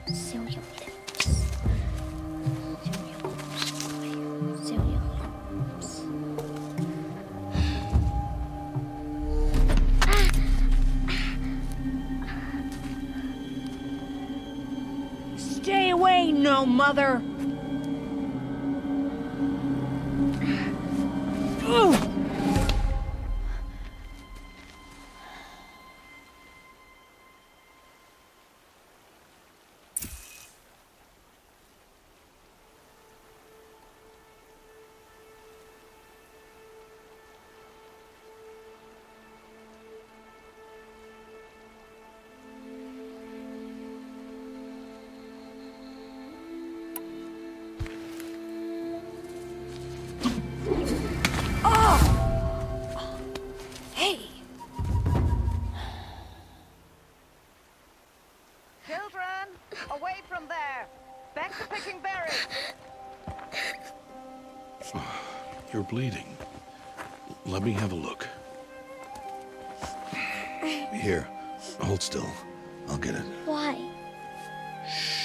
Seu your lips. Seu your lips, boy. Seu your lips. Stay away, no mother! Children, away from there. Back to picking berries. You're bleeding. Let me have a look. Here, hold still. I'll get it. Why? Shh.